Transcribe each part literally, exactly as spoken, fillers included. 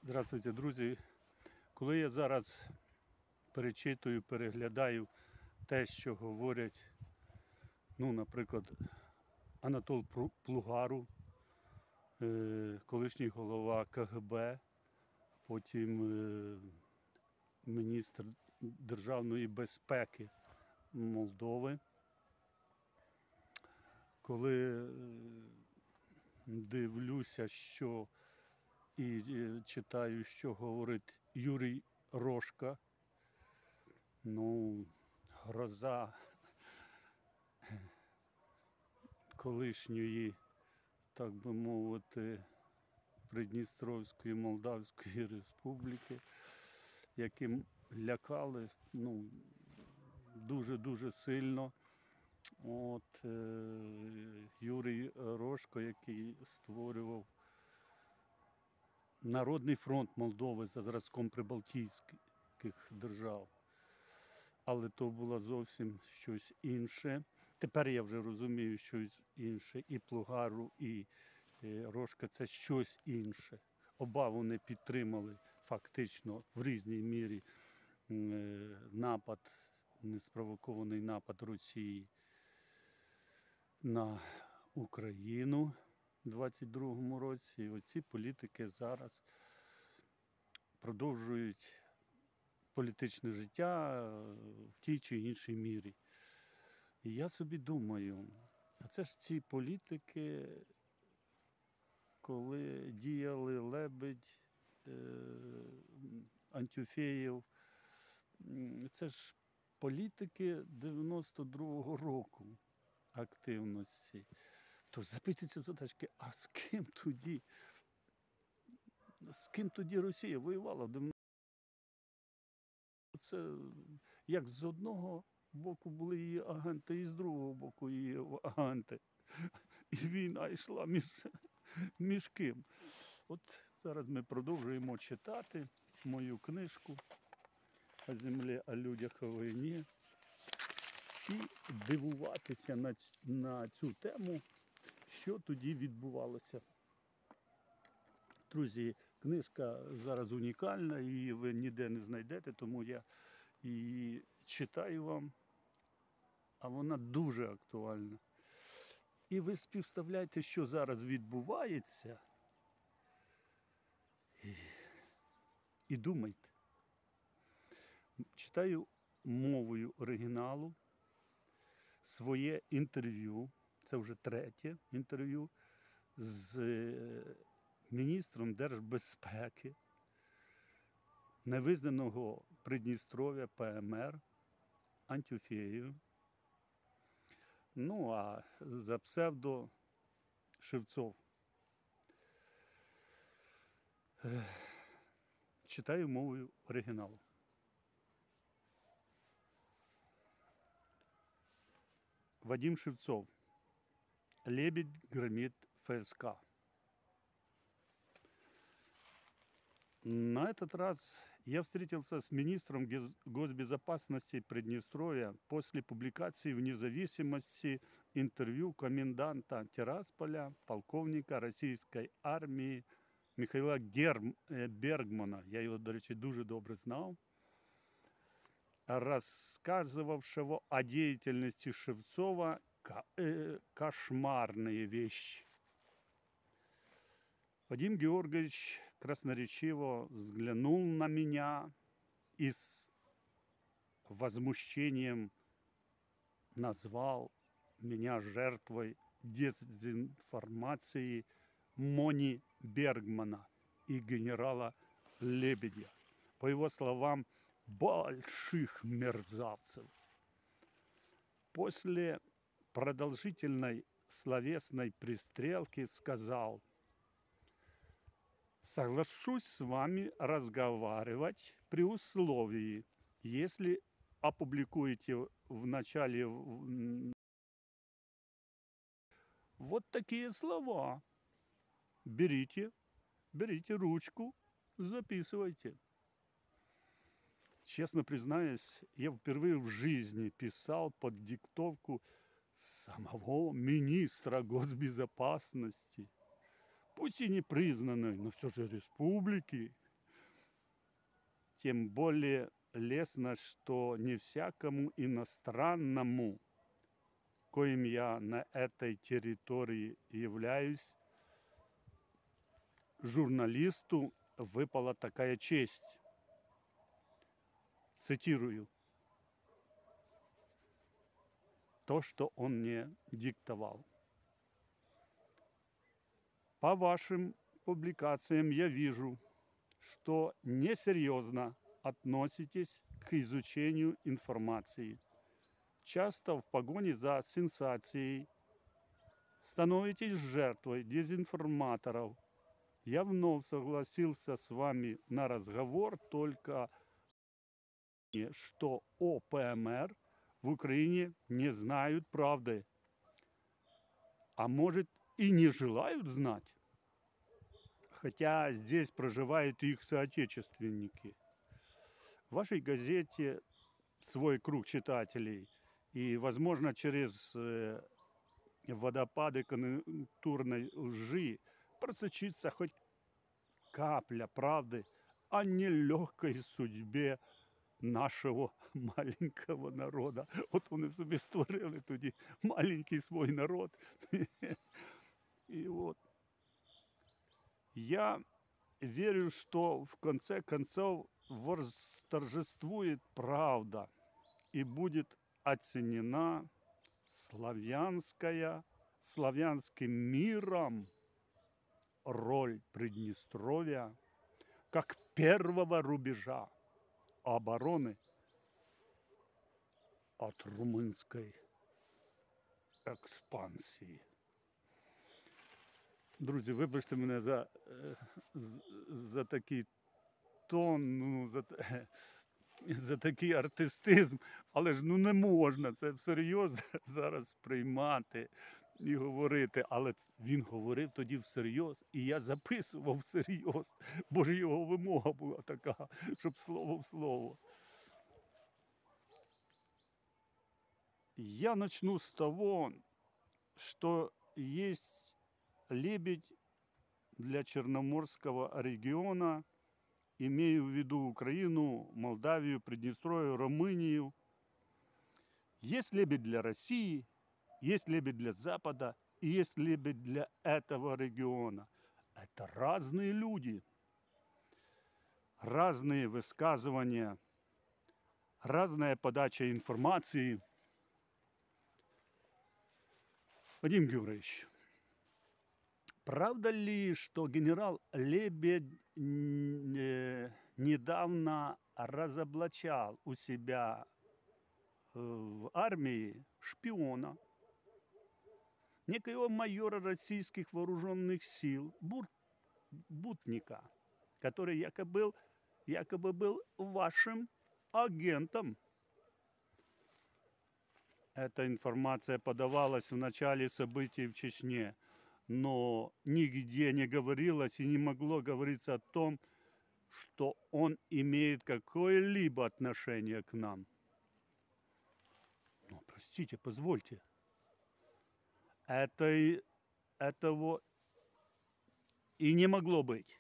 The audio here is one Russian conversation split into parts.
Здравствуйте, друзі. Коли я зараз перечитую, переглядаю те, що говорять, ну, наприклад, Анатол Плугару, е, колишній голова Ка Ге Бе, потім е, міністр державної безпеки Молдови, коли е, дивлюся, що і читаю, що говорить Юрій Рошка, ну, гроза колишньої, так би мовити, Придністровської Молдавської Республіки, яким лякали, ну, дуже-дуже сильно. От е, Юрій Рошко, який створював Народний фронт Молдови за зразком прибалтійських держав. Але то було зовсім щось інше. Тепер я вже розумію, щось інше. І Плугару, і Рошка – це щось інше. Оба вони підтримали фактично в різній мірі напад, неспровокований напад Росії на Україну у двадцять другому році. І оці політики зараз продовжують політичне життя в тій чи іншій мірі. І я собі думаю, а це ж ці політики, коли діяли Лебедь, Антюфєєв, це ж політики дев'яносто другого року активності. Тож запитується задачки, а з ким тоді, з ким тоді Росія воювала? Це як з одного боку були її агенти, і з другого боку її агенти. І війна йшла між, між ким. От зараз ми продовжуємо читати мою книжку «О землі, о людях, о війні» і дивуватися на, на цю тему, що тоді відбувалося. Друзі, книжка зараз унікальна, її ви ніде не знайдете, тому я її читаю вам, а вона дуже актуальна. І ви співставляйте, що зараз відбувається, і, і думайте. Читаю мовою оригіналу своє інтерв'ю, це вже третє інтерв'ю, з міністром держбезпеки невизнаного Придністров'я Пе Ем Ер Антюфєєю. Ну, а за псевдо Шевцов. Читаю мовою оригіналу. Вадим Шевцов. Лебедь громит Фе Эс Ка. На этот раз я встретился с министром госбезопасности Приднестровья после публикации в «Независимости» интервью коменданта Тирасполя, полковника российской армии Михайла Герм... Бергмана. Я його, до речі, дуже добре знав. Рассказывавшего о деятельности Шевцова кошмарные вещи. Вадим Георгиевич красноречиво взглянул на меня и с возмущением назвал меня жертвой дезинформации Мони Бергмана и генерала Лебедя. По его словам, больших мерзавцев. После продолжительной словесной пристрелки сказал: соглашусь с вами разговаривать при условии, если опубликуете в начале вот такие слова. Берите, берите ручку, записывайте. Честно признаюсь, я впервые в жизни писал под диктовку самого министра госбезопасности, пусть и не признанной, но все же республики, тем более лестно, что не всякому иностранному, коим я на этой территории являюсь, журналисту выпала такая честь. Цитирую то, что он мне диктовал. По вашим публикациям я вижу, что несерьезно относитесь к изучению информации. Часто в погоне за сенсацией становитесь жертвой дезинформаторов. Я вновь согласился с вами на разговор только что о ПМР в Украине не знают правды, а может и не желают знать, хотя здесь проживают их соотечественники. В вашей газете свой круг читателей, и, возможно, через водопады конъюнктурной лжи просочится хоть капля правды о нелегкой судьбе нашого маленького народа. От вони собі створили тоді маленький свой народ. И вот я верю, что в конце концов восторжествует правда и будет оценена славянская, славянским миром роль Приднестровья как первого рубежа обороны от румынской експансії. Друзі, вибачте мене за, за такий тон, ну, за, за такий артистизм, але ж ну не можна це всерйоз зараз приймати і говорити. Але він говорив тоді всерйоз, і я записував всерйоз, бо ж його вимога була така, щоб слово в слово. Я начну с того, что есть лебедь для Черноморского региона, имею в виду Украину, Молдавию, Приднестровье, Румынию. Есть лебедь для России, есть лебедь для Запада и есть лебедь для этого региона. Это разные люди, разные высказывания, разная подача информации. Вадим Георгиевич, правда ли, что генерал Лебедь недавно разоблачал у себя в армии шпиона, некоего майора российских вооруженных сил, Бур, Бутника, который якобы был, якобы был вашим агентом? Эта информация подавалась в начале событий в Чечне, но нигде не говорилось и не могло говориться о том, что он имеет какое-либо отношение к нам. Ну, простите, позвольте. Это, этого и не могло быть.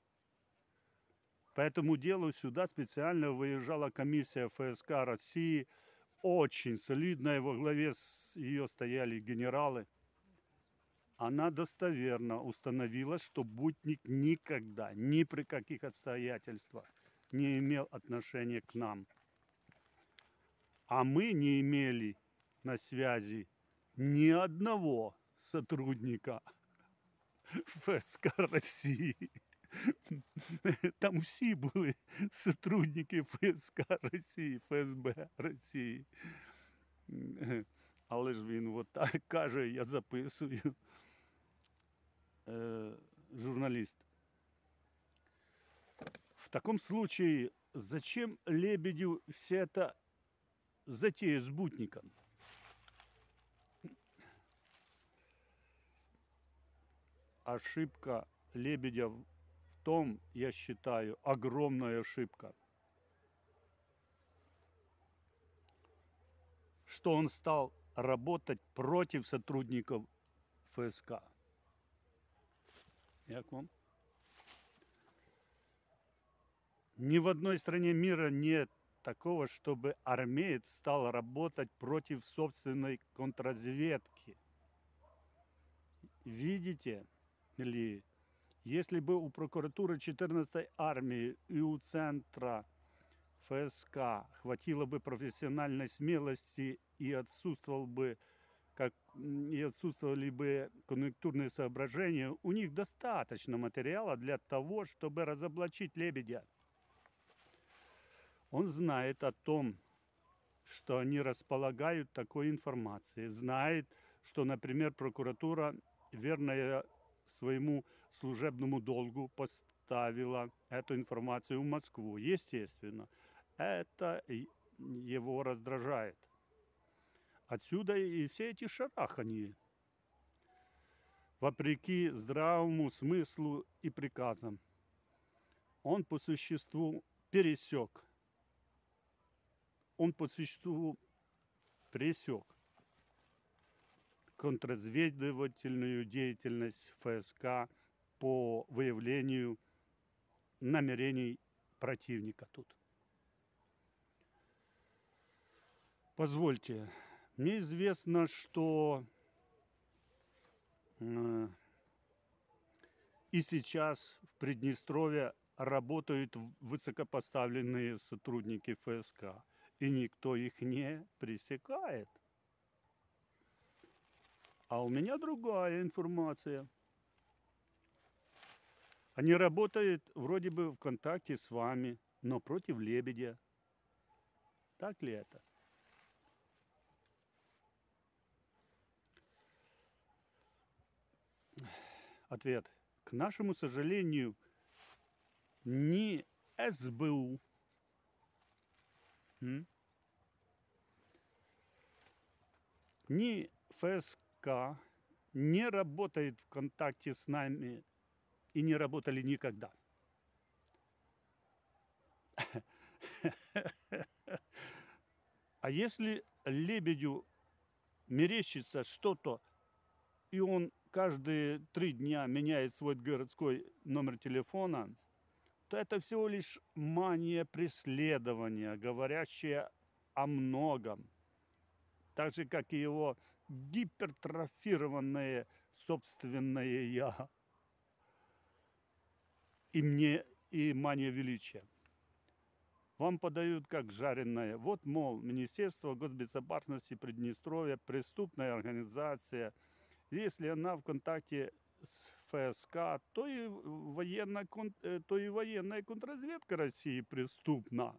По этому делу сюда специально выезжала комиссия ФСК России, очень солидная, во главе с ее стояли генералы. Она достоверно установила, что Бутник никогда, ни при каких обстоятельствах не имел отношения к нам. А мы не имели на связи ни одного сотрудника ФСК России. Там всі були сотрудники ФСК Росії, ФСБ Росії. Але ж він от так каже, я записую. Э, журналист. В таком случае, зачем Лебедю вся эта затея с Бутником? Ошибка Лебедя в том, я считаю, огромная ошибка, что он стал работать против сотрудников ФСК. Як вам? Ни в одной стране мира нет такого, чтобы армеец стал работать против собственной контрразведки. Видите ли, если бы у прокуратуры четырнадцатой армии и у центра ФСК хватило бы профессиональной смелости и отсутствовал бы как и отсутствовали бы конъюнктурные соображения, у них достаточно материала для того, чтобы разоблачить Лебедя. Он знает о том, что они располагают такой информацией, знает, что, например, прокуратура, верная своему служебному долгу, поставила эту информацию в Москву. Естественно, это его раздражает. Отсюда и все эти шараханьи, вопреки здравому смыслу и приказам. Он по существу пересек, он по существу пресек контрразведывательную деятельность ФСК по выявлению намерений противника тут. Позвольте. Мне известно, что э, и сейчас в Приднестровье работают высокопоставленные сотрудники ФСК, и никто их не пресекает. А у меня другая информация. Они работают вроде бы в контакте с вами, но против Лебедя. Так ли это? Ответ. К нашему сожалению, ни СБУ, м, ни ФСК не работает в контакте с нами и не работали никогда. А если Лебедю мерещится что-то, и он каждые три дня меняет свой городской номер телефона, то это всего лишь мания преследования, говорящая о многом. Так же, как и его гипертрофированное собственное «я». И мне, и мания величия. Вам подают как жареное. Вот, мол, Министерство госбезопасности Приднестровья, преступная организация. Если она в контакте с ФСК, то и военная, то и военная контрразведка России преступна.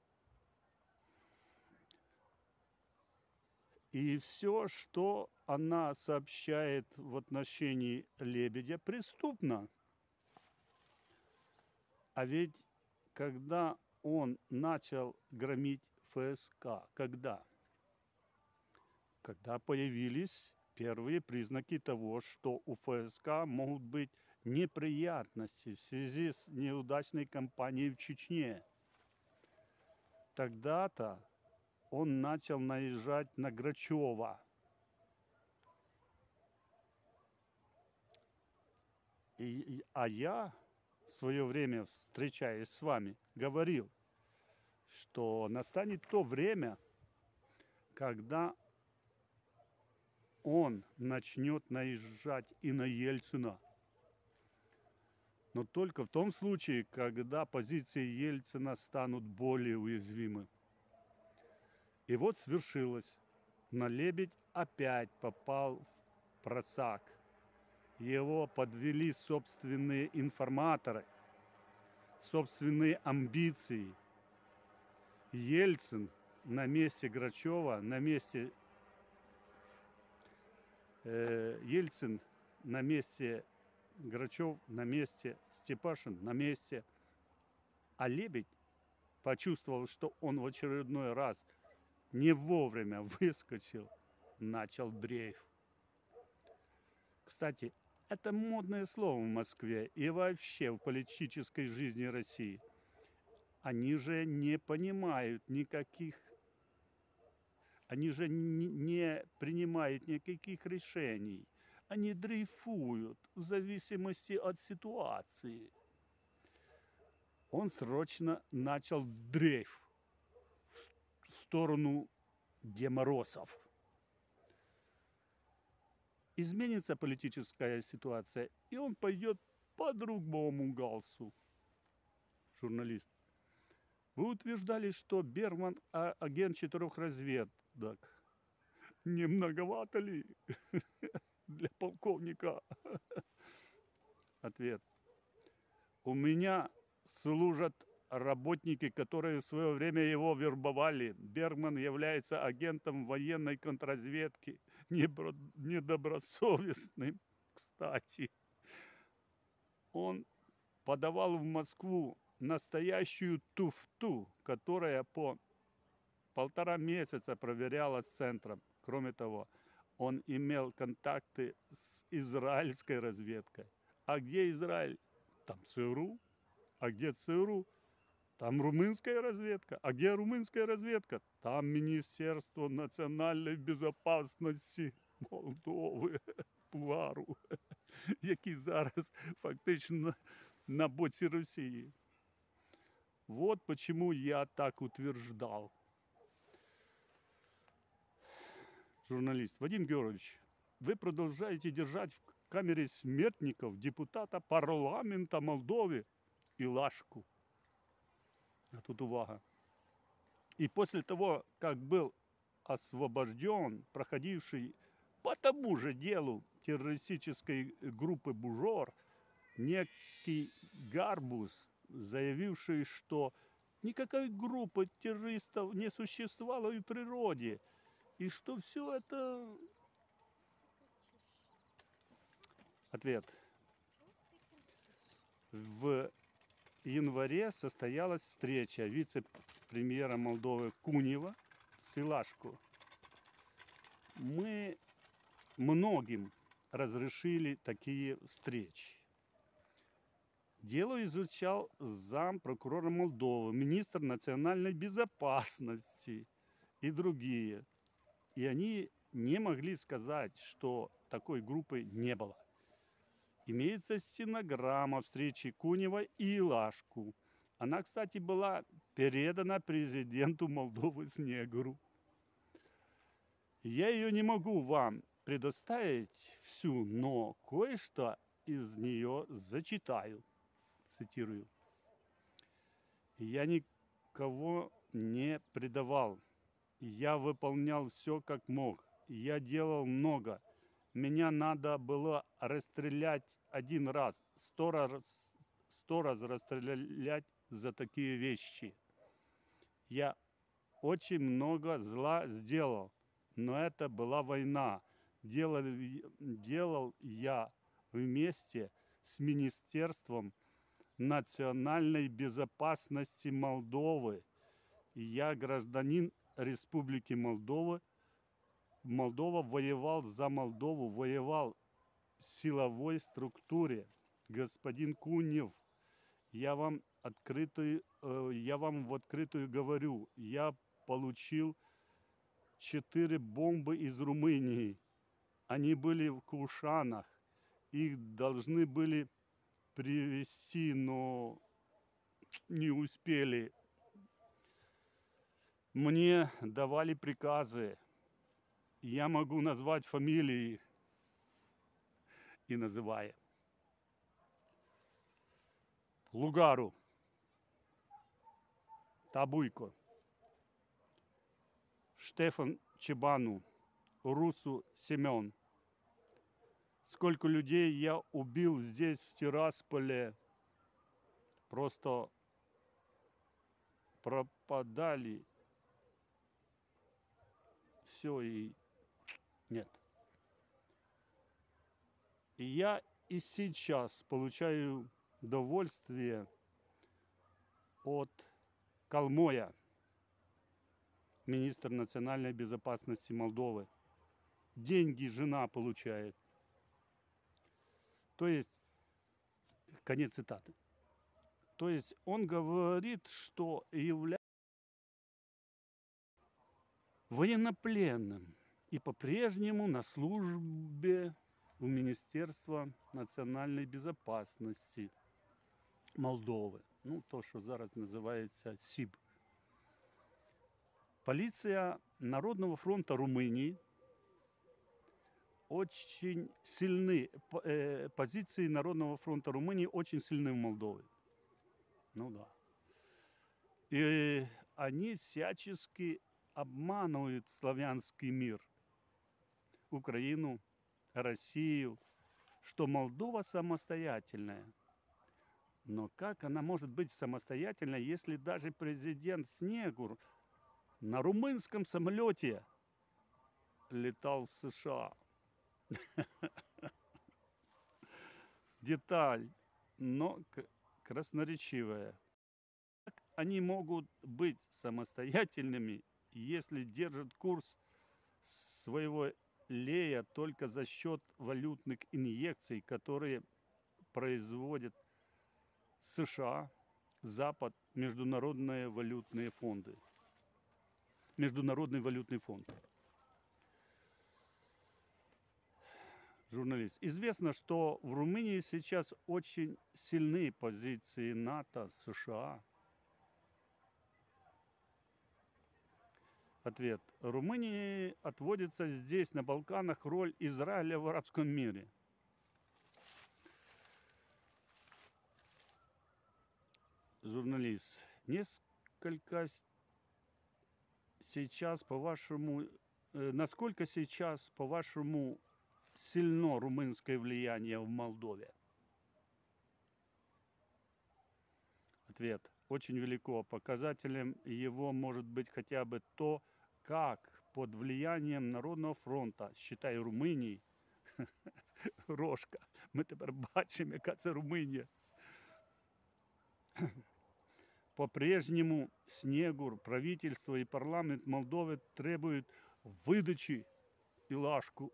И все, что она сообщает в отношении Лебедя, преступно. А ведь когда он начал громить ФСК, когда? Когда появились первые признаки того, что у ФСК могут быть неприятности в связи с неудачной кампанией в Чечне. Тогда-то он начал наезжать на Грачева. И, а я в свое время, встречаясь с вами, говорил, что настанет то время, когда он начнет наезжать и на Ельцина. Но только в том случае, когда позиции Ельцина станут более уязвимы. И вот свершилось. Но Лебедь опять попал в просак. Его подвели собственные информаторы, собственные амбиции. Ельцин на месте Грачева, на месте э, Ельцин на месте Грачев, на месте Степашин, на месте. А Лебедь почувствовал, что он в очередной раз не вовремя выскочил, начал дрейф. Кстати, это модное слово в Москве и вообще в политической жизни России. Они же не понимают никаких, они же не принимают никаких решений. Они дрейфуют в зависимости от ситуации. он срочно начал дрейф в сторону деморосов. Изменится политическая ситуация, и он пойдет по другому галсу. Журналист. Вы утверждали, что Бергман а, агент четырех разведок. Не многовато ли для полковника? Ответ. У меня служат работники, которые в свое время его вербовали. Бергман является агентом военной контрразведки, недобросовестным, кстати. Он подавал в Москву настоящую туфту, которая по полтора месяца проверялась центром. Кроме того, он имел контакты с израильской разведкой. А где Израиль? Там ЦРУ. А где ЦРУ? Там румынская разведка. А где румынская разведка? Там Министерство національної безпеки Молдови, Пуару, який зараз фактично на боці Росії. Вот почему я так утверждал. Журналист. Вадим Георгиевич, вы продолжаете держать в камере смертников депутата парламента Молдовы Илашку. А тут увага. И после того, как был освобожден, проходивший по тому же делу террористической группы «Бужор», некий Гарбус, заявивший, что никакой группы террористов не существовало в природе, и что все это... Ответ. В январе состоялась встреча вице-премьера Молдовы Кунева с Илашко. Мы многим разрешили такие встречи. Дело изучал зампрокурора Молдовы, министр национальной безопасности и другие. И они не могли сказать, что такой группы не было. Имеется стенограмма встречи Кунева и Илашку. Она, кстати, была передана президенту Молдовы Снегуру. Я ее не могу вам предоставить всю, но кое-что из нее зачитаю. Цитирую. Я никого не предавал. Я выполнял все как мог. Я делал много. Меня надо было расстрелять один раз, сто раз, сто раз расстрелять за такие вещи. Я очень много зла сделал, но это была война. Делал, делал я вместе с Министерством национальной безопасности Молдовы. Я гражданин Республики Молдова. Молдова воевал за Молдову, воевал в силовой структуре. Господин Кунев, я вам открытую, э, я вам в открытую говорю, я получил четыре бомбы из Румынии. Они были в Кушанах. Их должны были привезти, но не успели. Мне давали приказы. Я могу назвать фамилии и называя. Лугару, Табуйко, Штефан Чебану, Русу Семен. Сколько людей я убил здесь, в Тирасполе, просто пропадали. Все, и нет. И я и сейчас получаю удовольствие от Колмоя, министра национальной безопасности Молдовы. Деньги жена получает. То есть, конец цитаты. То есть он говорит, что является военнопленным и по-прежнему на службе у Министерства национальной безопасности Молдовы. ну, то, що зараз називається СІБ. Полиция Народного фронта Румынии очень сильны, по- э, позиции Народного фронта Румынии очень сильны в Молдове. Ну да. И они всячески обманывают славянский мир, Украину, Россию, что Молдова самостоятельная. Но как она может быть самостоятельной, если даже президент Снегур на румынском самолете летал в США? Деталь, но к- красноречивая. Как они могут быть самостоятельными, если держат курс своего лея только за счет валютных инъекций, которые производят США, Запад, международные валютные фонды. Международный валютный фонд. Журналист. Известно, что в Румынии сейчас очень сильны позиции НАТО, США. Ответ. Румынии отводится здесь, на Балканах, роль Израиля в арабском мире. Журналист. Несколько сейчас, по-вашему, э, насколько сейчас, по-вашему, сильно румынское влияние в Молдове? Ответ. Очень велико. Показателем его может быть хотя бы то, как под влиянием Народного фронта, считай Румынії, Рожка, ми тепер бачимо, яка це Румунія. По-прежнему Снегур, правительство и парламент Молдовы требуют выдачи Илашку.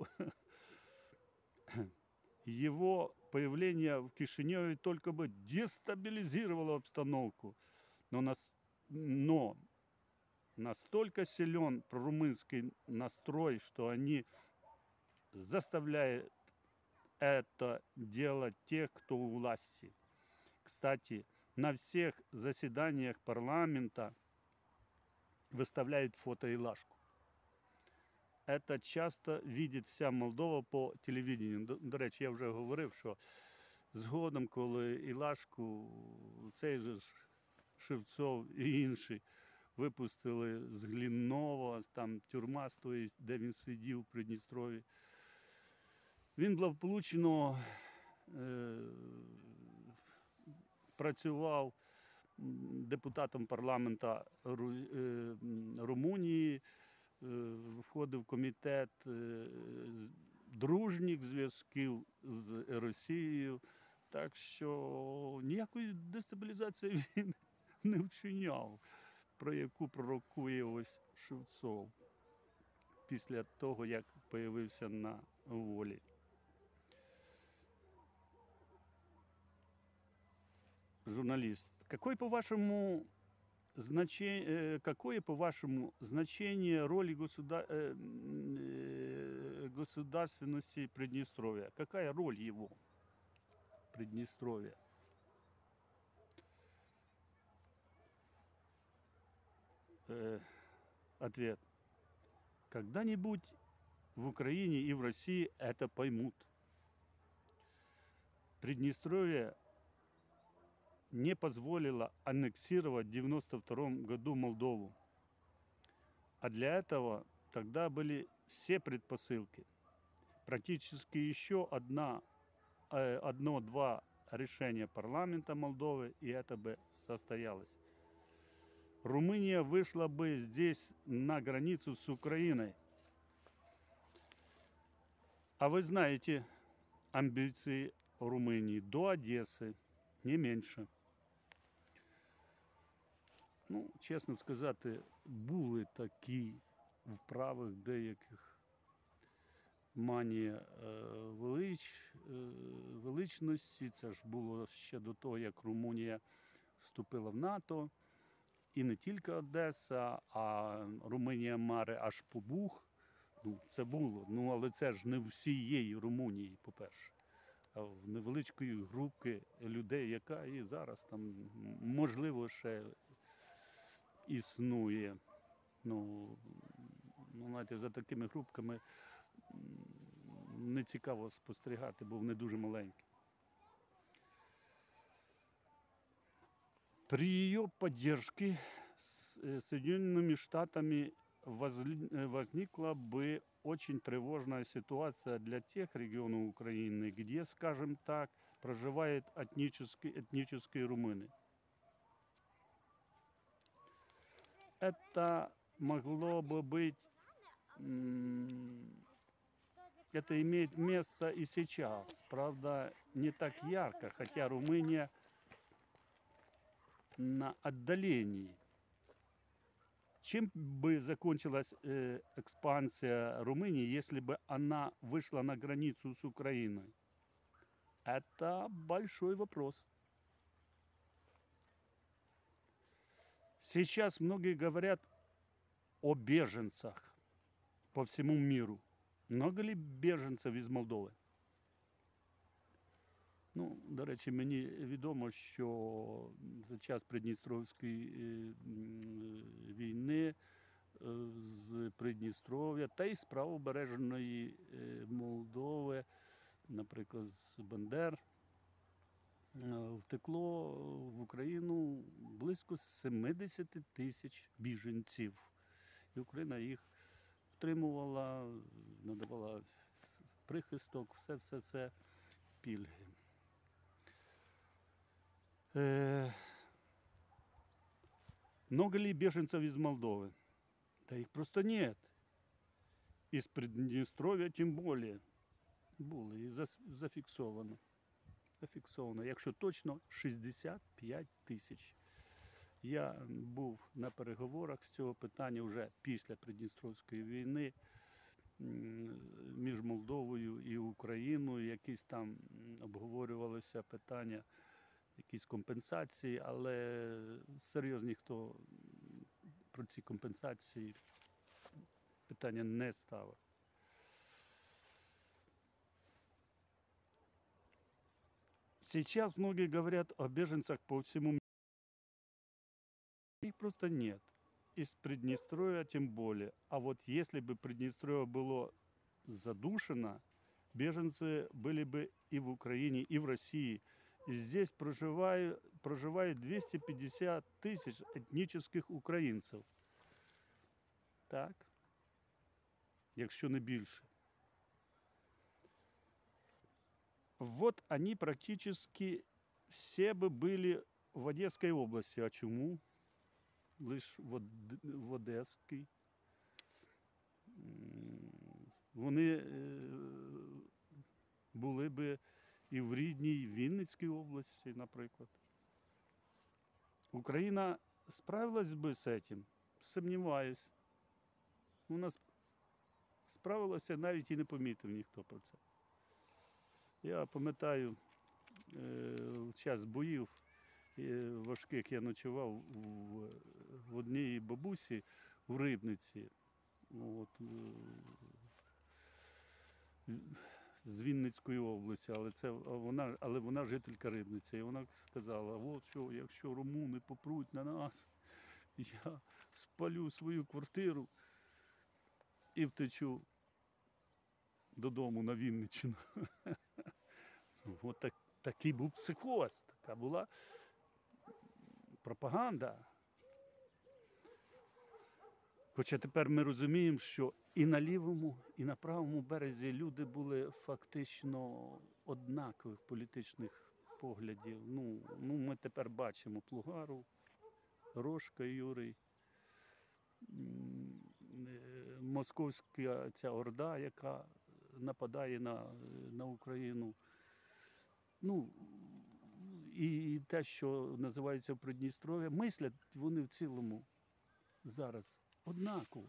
Его появление в Кишиневе только бы дестабилизировало обстановку. Но, нас, но настолько силен прорумынский настрой, что они заставляют это делать тех, кто у власти. Кстати, на всех заседаниях парламента выставляют фото Илашку. Это часто видить вся Молдова по телевіденню. До, до речі, я вже говорив, що згодом, коли Ілашку, цей же ж Шевцов і інші випустили з Глінного, там тюрма стоїть, де він сидів в Придністрові, він благополучно е, працював депутатом парламенту Румунії, входив в комітет дружніх зв'язків з Росією, так що ніякої дестабілізації він не вчиняв, про яку пророкує ось Шевцов після того, як появився на волі. Журналист, какой, по-вашему, значение, какое, по-вашему, значение роли государ... государственности Приднестровья? Какая роль его Приднестровья? Э, ответ. Когда-нибудь в Украине и в России это поймут. Приднестровье не позволила аннексировать в девяносто втором году Молдову. А для этого тогда были все предпосылки. Практически еще одна, одно-два решения парламента Молдовы, и это бы состоялось. Румыния вышла бы здесь на границу с Украиной. А вы знаете амбиции Румынии до Одессы, не менше. Ну, чесно сказати, були такі в правих деяких манія е, велич, е, величності. Це ж було ще до того, як Румунія вступила в НАТО. І не тільки Одеса, а Румунія Маре аж по Буг. Ну, це було. Ну, але це ж не всієї Румунії, по-перше. а в невеличкої групки людей, яка і зараз там, м, можливо, ще існує. Ну, ну, знаєте, за такими групками м, не цікаво спостерігати, бо вони дуже маленькі. При ее поддержке с э, Соединенными Штатами возли- э, возникла бы очень тревожная ситуация для тех регионов Украины, где, скажем так, проживают этнические, этнические румыны. Это могло бы быть, м, это имеет место и сейчас. Правда, не так ярко, хотя Румыния на отдалении. Чем бы закончилась э, экспансия Румынии, если бы она вышла на границу с Украиной? Это большой вопрос. Сейчас многие говорят о беженцах по всему миру. Много ли беженців із Молдови? Ну, до речі, мені відомо, що за час Придністровської е, м, війни е, з Придністров'я та й з правобережної е, Молдови, наприклад, з Бендер, е, втекло в Україну близько сімдесят тисяч біженців. І Україна їх втримувала, надавала прихисток, все-все-все, пільги. Э, Много ли беженцев из Молдовы? Да их просто нет. Из Придністров'я тим більше. Були і зас- зафіксовано. Зафіксовано, якщо точно, шістдесят п'ять тисяч. Я був на переговорах з цього питання вже після Придністровської війни м, між Молдовою і Україною. Якісь там м, обговорювалися питання, якісь компенсації, але серйозно ніхто про ці компенсації питання не ставив. Сейчас многие говорят о беженцах по всему миру. Их просто нет. Из Приднестровья тем более. А вот если бы Приднестровье было задушено, беженцы были бы и в Украине, и в России. И здесь проживает, проживает двести пятьдесят тысяч этнических українців. Так? Якщо не більше. Вот они практически все бы были в Одесской области. А чому? Лиш в, Од... в Одеській. М, Вони е, були би і в рідній Вінницькій області, наприклад. Україна справилась би з цим? Сумніваюсь. Вона сп- справилася, навіть і не помітив ніхто про це. Я пам'ятаю, е, в час боїв е, важких я ночував в, в одній бабусі в Рибниці. От, е, з Вінницької області, але це вона, але вона жителька Рибниці. І вона сказала: от що, якщо румуни попруть на нас, я спалю свою квартиру і втечу додому на Вінниччину. От так, такий був психоз, така була пропаганда. Хоча тепер ми розуміємо, що і на лівому, і на правому березі люди були фактично однакових політичних поглядів. Ну, ну ми тепер бачимо Плугару, Рожка Юрій, м, е, московська ця орда, яка нападає на, на Україну. Ну, і те, що називається Придністров'я, мислять вони в цілому зараз однаково.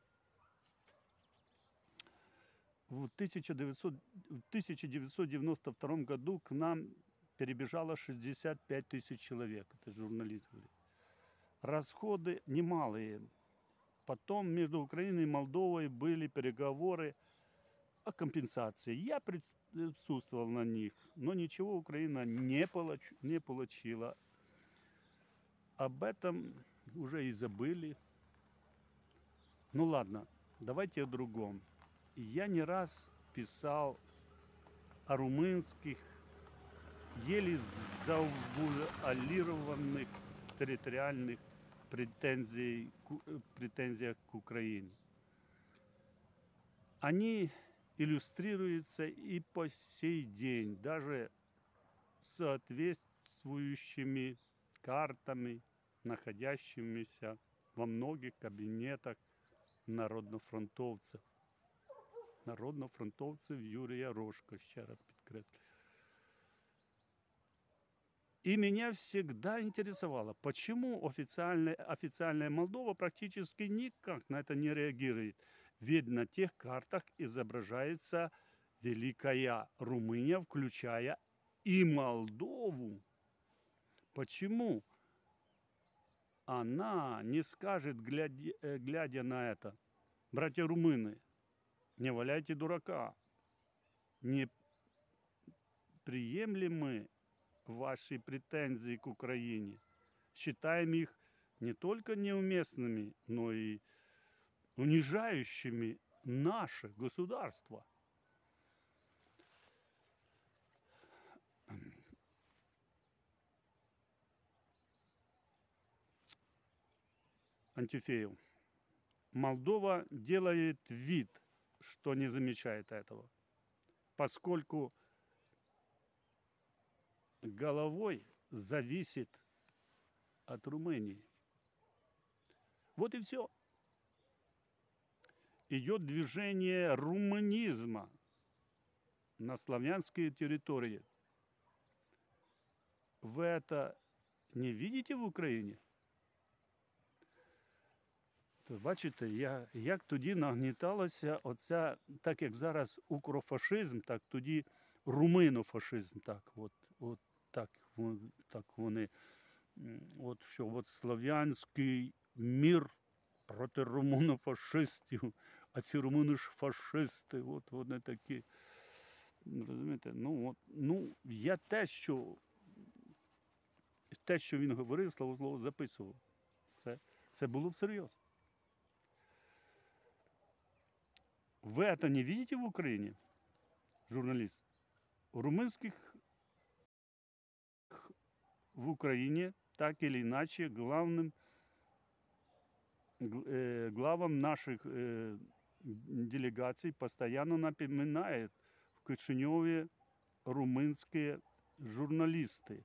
В тысяча девятьсот, в тысяча девятьсот девяносто втором году к нам перебежало шестьдесят пять тысяч человек. Это журналист говорит. Расходы немалые. Потом между Украиной и Молдовой были переговоры о компенсации. Я присутствовал на них, но ничего Украина не, получ, не получила. Об этом уже и забыли. Ну ладно, давайте о другом. Я не раз писал о румынских, еле завуалированных территориальных претензий, претензиях к Украине. Они иллюстрируются и по сей день, даже соответствующими картами, находящимися во многих кабинетах народнофронтовцев. Народнофронтовцев Юрия Рожко, ще раз підкреслю. И меня всегда интересовало, почему официальная, официальная Молдова практически никак на это не реагирует. Ведь на тех картах изображается Великая Румыния, включая и Молдову. Почему она не скажет, глядя, глядя на это: братья румыны, не валяйте дурака, неприемлемы ваши претензии к Украине, считаем их не только неуместными, но и унижающими наше государство. Антюфеев. Молдова делает вид, что не замечает этого, поскольку головой зависит от Румынии. Вот и все. Идет движение румынизма на славянские территории. Вы это не видите в Україні? То бачите, я, як тоді нагніталося оця, так як зараз укрофашизм, так тоді руминофашизм, так, от, от так, так вони, от що от слав'янський мір проти румунофашистів, а ці румуни ж фашисти, от вони такі, розумієте, ну, от, ну, я те, що, те, що він говорив, слово слово записував, це, це було всерйоз. Вы это не видите в Украине, журналист? У румынских в Украине так или иначе главным э, главам наших э, делегаций постоянно напоминают в Кишиневе румынские журналисти.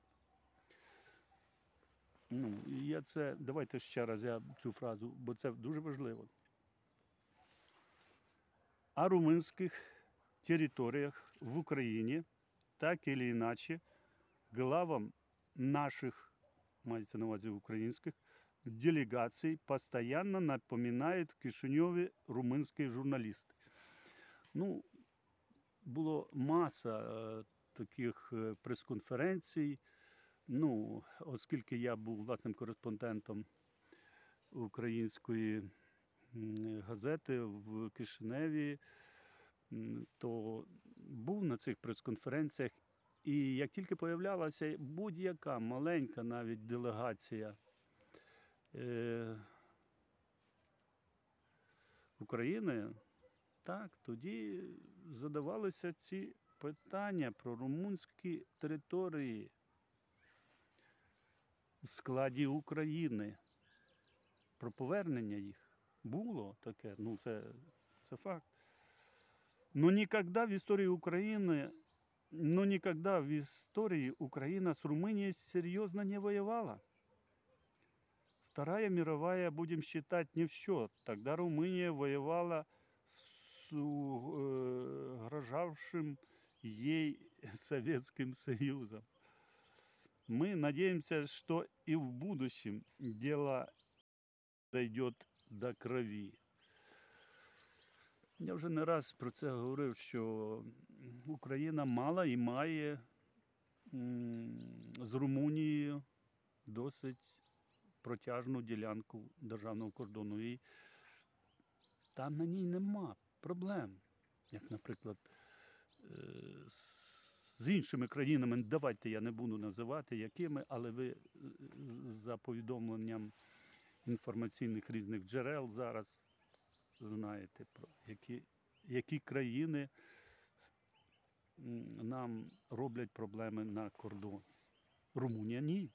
Ну, я це, давайте ще раз я цю фразу, бо це дуже важливо. О румынских территориях в Украине, так или иначе, главам наших, мається на увазі українських, делегаций постоянно напоминають в Кишиневі румунські журналісти. Ну, було маса е, таких е, прес-конференцій. Ну, оскільки я був власним кореспондентом української газети в Кишиневі, то був на цих прес-конференціях. І як тільки появлялася будь-яка маленька навіть делегація е, України, так, тоді задавалися ці питання про румунські території в складі України, про повернення їх. Було таке, ну це, це факт. Но никогда в истории Украины, но никогда в истории Украина с Румынией серьезно не воевала. Вторая мировая, будем считать, не в счет. Тогда Румыния воевала с угрожавшим ей Советским Союзом. Мы надеемся, что и в будущем дело дойдет до крови. Я вже не раз про це говорив, що Україна мала і має з Румунією досить протяжну ділянку державного кордону. І там на ній нема проблем. як, наприклад, е, з іншими країнами, давайте я не буду називати якими, але ви е, за повідомленням інформаційних різних джерел зараз знаєте, про які, які країни нам роблять проблеми на кордоні. Румунія ні.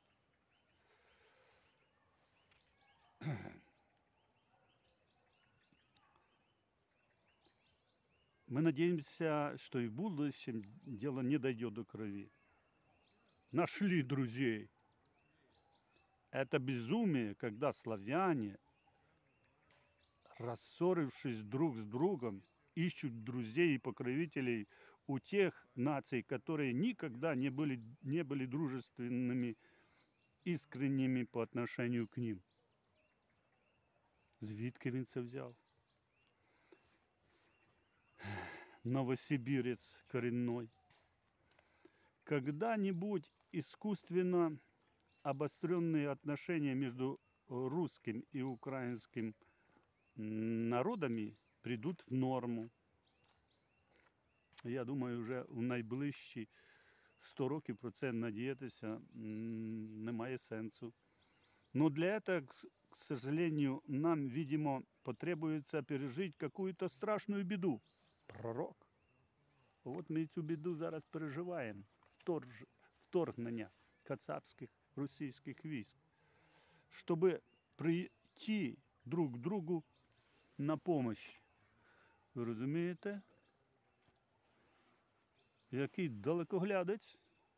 Мы надеемся, что и в будущем дело не дойдет до крови. Нашли друзей. Это безумие, когда славяне, рассорившись друг с другом, ищут друзей и покровителей у тех наций, которые никогда не были, не были дружественными, искренними по отношению к ним. Звідки він це взяв? Новосибирец коренной. Когда-нибудь искусственно обостренные отношения между русским и украинским народами придут в норму. Я думаю, вже в найближчі сто років про це надіятися немає сенсу. Но для этого, к сожалению, нам, видимо, потребуется пережить какую-то страшную беду. Пророк. От ми цю біду зараз переживаємо. Вторж... Вторгнення кацапських російських військ. Щоб прийти друг другу на помощь. Ви розумієте? Який далекоглядець.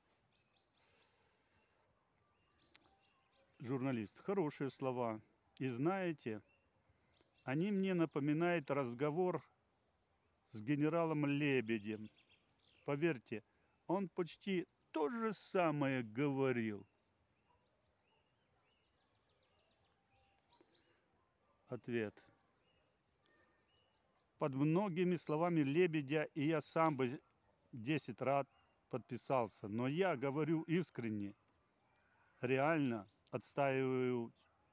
Журналист. Хорошие слова. И знаете, они мне напоминают разговор с генералом Лебедем. Поверьте, он почти то же самое говорил. Ответ. Под многими словами Лебедя и я сам бы десять раз подписался. Но я говорю искренне, реально отстаиваю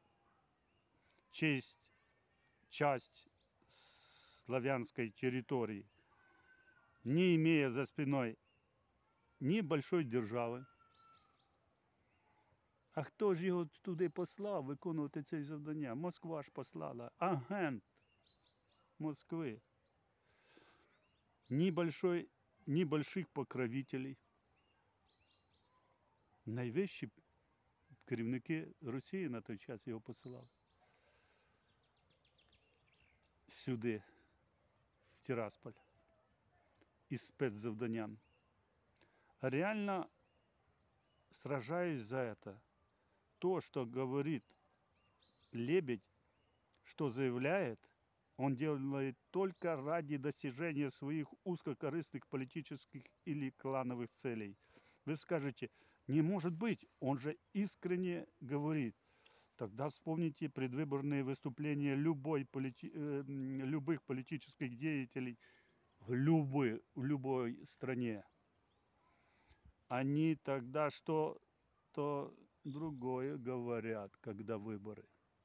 честь, часть славянской территории, не имея за спиной ни большой держави. А хто ж його туди послав виконувати це завдання? Москва ж послала. Агент Москви. Ни большой, ни больших покровителей. Найвищі керівники Росії на той час його посилали. Сюди, в Тирасполь, із спецзавданням. Реально сражаюсь за это. То, что говорит Лебедь, что заявляет, он делает только ради достижения своих узкокорыстных политических или клановых целей. Вы скажете, не может быть, он же искренне говорит. Тогда вспомните предвыборные выступления любой полити... э, любых политических деятелей в любой, в любой стране. Они тогда что-то другое говорят, когда выборы.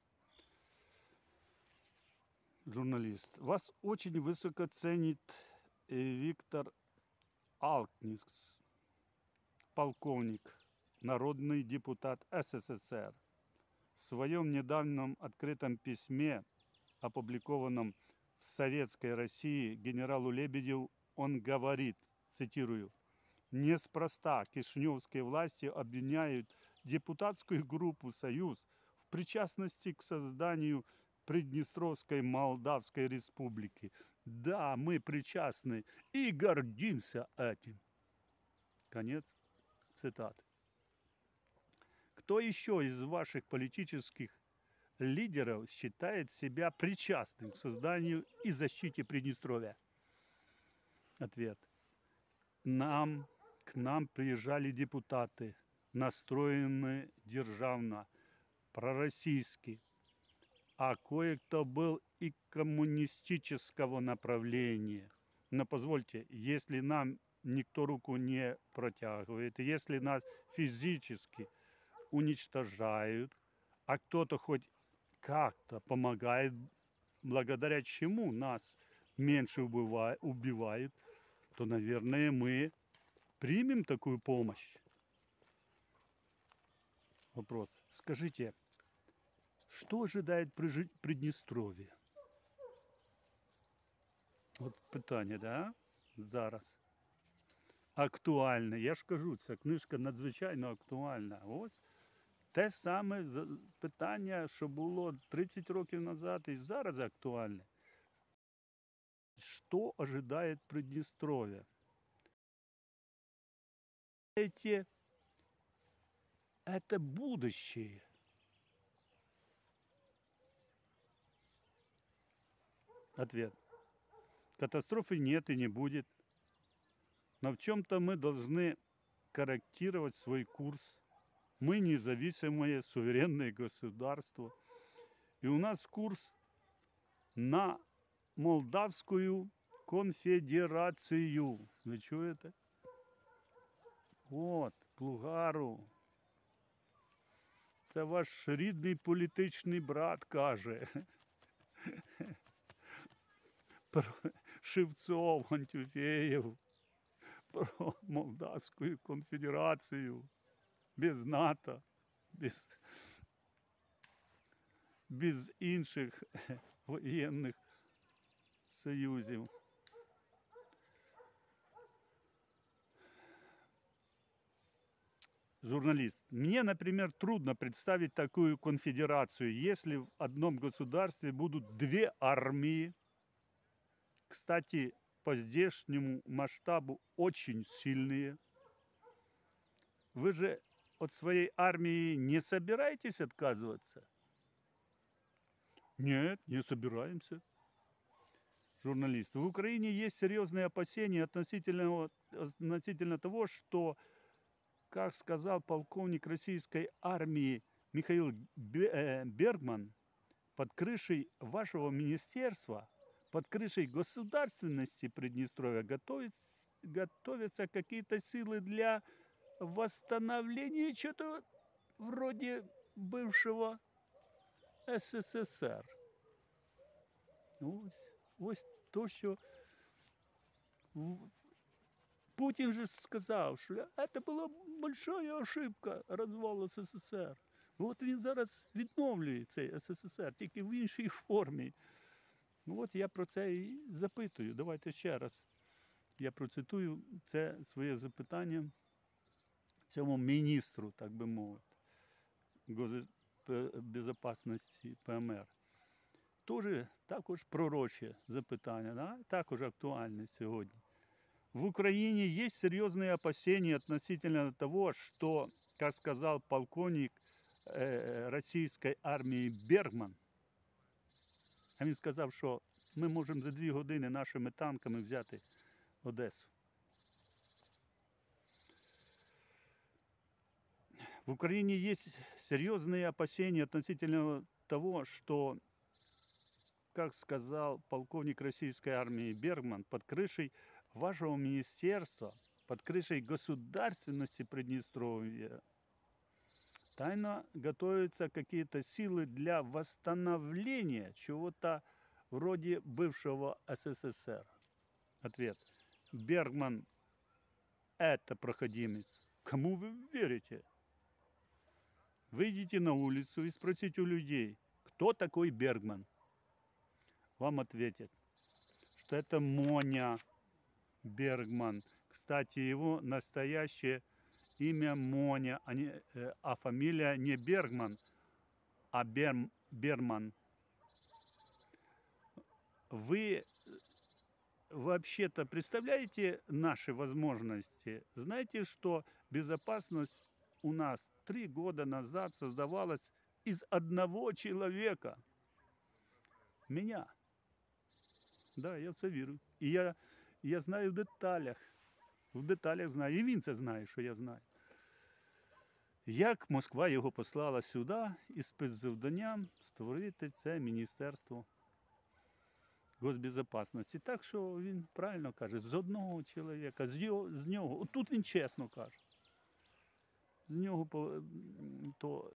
Журналист. Вас очень высоко ценит Виктор Алкнис, полковник, народный депутат СССР. В своем недавнем открытом письме, опубликованном в Советской России, генералу Лебедеву он говорит, цитирую, «Неспроста кишиневские власти обвиняют депутатскую группу «Союз» в причастности к созданию Приднестровской Молдавской Республики. Да, мы причастны и гордимся этим». Конец цитаты. Кто еще из ваших политических лидеров считает себя причастным к созданию и защите Приднестровья? Ответ. Нам, к нам приезжали депутаты, настроенные державно, пророссийски, а кое-кто был и коммунистического направления. Но позвольте, если нам никто руку не протягивает, если нас физически уничтожают, а кто-то хоть как-то помогает, благодаря чему нас меньше убыва- убивают, то, наверное, мы примем такую помощь. Вопрос. Скажите, что ожидает Прижи- Придністров'я? От питання, да? Зараз. Актуальне. Я ж кажу, ця книжка надзвичайно актуальна. Ось те саме за- питання, що було тридцять років назад і зараз актуальне. Что ожидает Приднестровье? Эти, это будущее. Ответ. Катастрофы нет и не будет. Но в чем-то мы должны корректировать свой курс. Мы независимое суверенное государство. И у нас курс на Молдавскую конфедерацию. Вы чуете? Вот, Плугару. Це ваш рідний політичний брат каже. Про Шевцов, Антюфеєв, про Молдавську конфедерацію. Без НАТО, без, без інших воєнних союзів. Журналист. Мне, например, трудно представить такую конфедерацию, если в одном государстве будут две армии. Кстати, по здешнему масштабу очень сильные. Вы же от своей армии не собираетесь отказываться? Нет, не собираемся. Журналист. В Украине есть серьезные опасения относительно, относительно того, что, как сказал полковник российской армии Михаил Бергман, под крышей вашего министерства, под крышей государственности Приднестровья готовится, готовятся какие-то силы для восстановления чего-то вроде бывшего СССР. Ось, ось то, що Путін же сказав, що це була велика ошибка розвалу СССР. От він зараз відновлює цей СССР, тільки в іншій формі. Ну от я про це і запитую. Давайте ще раз. Я процитую це своє запитання цьому міністру, так би мовити, госбезопасності ПМР. Тоже, також пророче запитання, да? Також актуальне сьогодні. В Украине есть серьезные опасения относительно того, что, как сказал полковник э, российской армии Бергман, а він сказав, що ми можемо за дві години нашими танками взяти Одесу. В Украине есть серьезные опасения относительно того, что, как сказал полковник российской армии Бергман, под крышей вашего министерства, под крышей государственности Приднестровья тайно готовятся какие-то силы для восстановления чего-то вроде бывшего СССР. Ответ. Бергман – это проходимец. Кому вы верите? Выйдите на улицу и спросите у людей, кто такой Бергман. Вам ответят, что это Моня Бергман. Кстати, его настоящее имя Моня, а, не, а фамилия не Бергман, а Берм, Берман. Вы вообще-то представляете наши возможности? Знаете, что безопасность у нас три года назад создавалась из одного человека? Меня. Да, я в це вірю. І я, я знаю в деталях. В деталях знаю. І він це знає, що я знаю. Як Москва його послала сюди із спецзавданням створити це Міністерство госбезопасності. Так що він правильно каже, з одного чоловіка, з, його, з нього. Отут він чесно каже. З нього то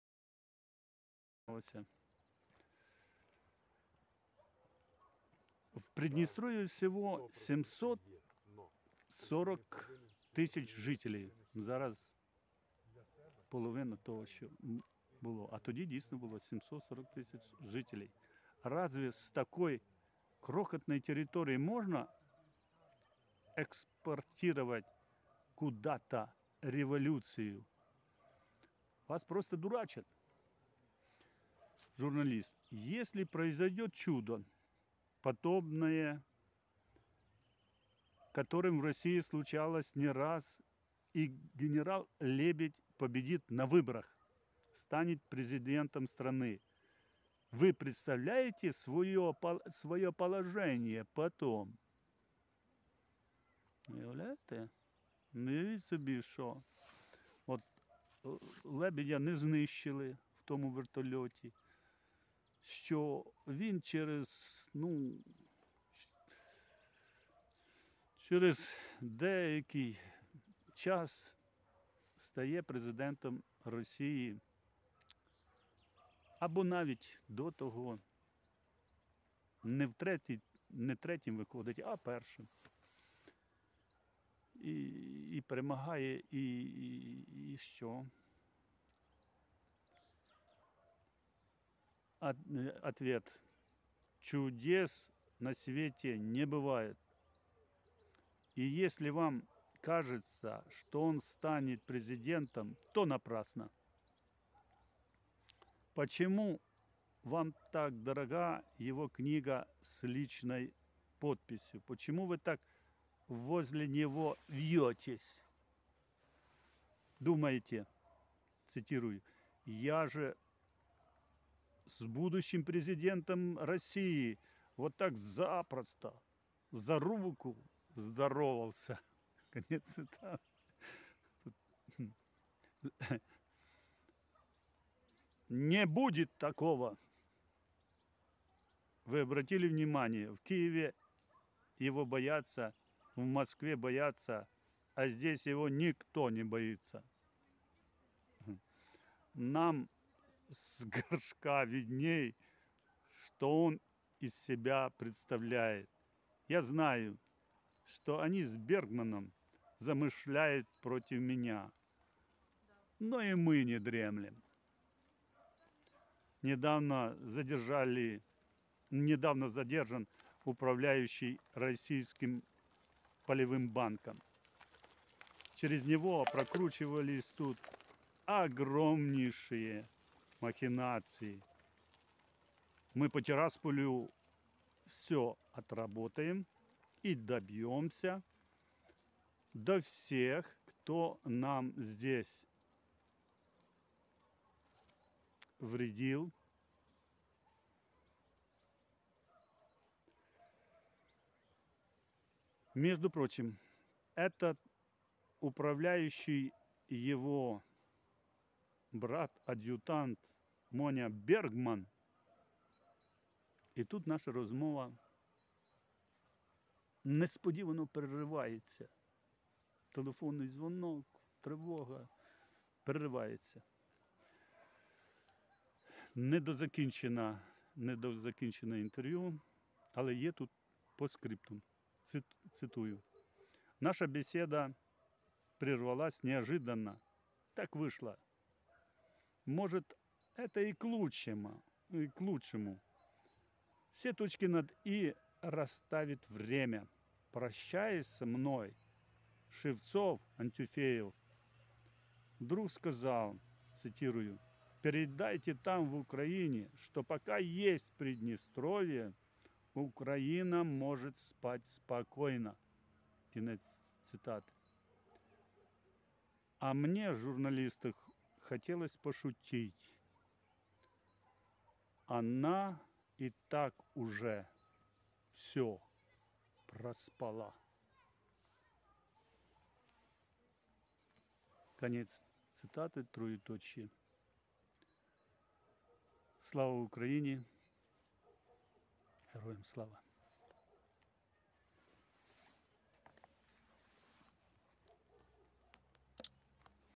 ось. В Приднестровье всего семьсот сорок тисяч жителів. Зараз половина того, що було. А тоді дійсно було сімсот сорок тисяч жителів. Разве з такої крохотної території можна експортувати куда-то революцию? Вас просто дурачат. Журналист, если произойдет чудо, подобное, которым в России случалось не раз, и генерал Лебедь победит на выборах, станет президентом страны, вы представляете свое, свое положение потом? Уявляєте? Уявіть собі, що от Лебедя не знищили в тому вертольоті, що він через, ну, через деякий час стає президентом Росії, або навіть до того не в третій, не третім виходить, а першим. І, і перемагає, і, і, і що? Ответ. Чудес на свете не бывает. И если вам кажется, что он станет президентом, то напрасно. Почему вам так дорога его книга с личной подписью? Почему вы так возле него вьетесь? Думаете, цитирую, я же с будущим президентом России вот так запросто за руку здоровался. Конец цитаты. Не будет такого. Вы обратили внимание, в Киеве его боятся, в Москве боятся, а здесь его никто не боится. Нам с горшка видней, что он из себя представляет. Я знаю, что они с Бергманом замышляют против меня. Но и мы не дремлем. Недавно задержали, недавно задержан управляющий российским полевым банком. Через него прокручивались тут огромнейшие махинации. Мы по Тирасполю все отработаем и добьемся до всех, кто нам здесь вредил. Между прочим, этот управляющий его брат-ад'ютант Моня Бергман. І тут наша розмова несподівано переривається. Телефонний дзвонок, тривога переривається. Недозакінчена, недозакінчене інтерв'ю, але є тут по скриптум. Цитую. Наша беседа прервалась неожиданно. Так вышло. Может, это и к лучшему. И к лучшему. Все точки над «и» расставит время. Прощаясь со мной, Шевцов, Антюфеев, вдруг сказал, цитирую, «Передайте там, в Украине, что пока есть Приднестровье, Украина может спать спокойно». Конец цитаты. А мне, журналистах, хотелось пошутить. Она и так уже все проспала. Конец цитаты, троеточие. Слава Україні! Героям слава!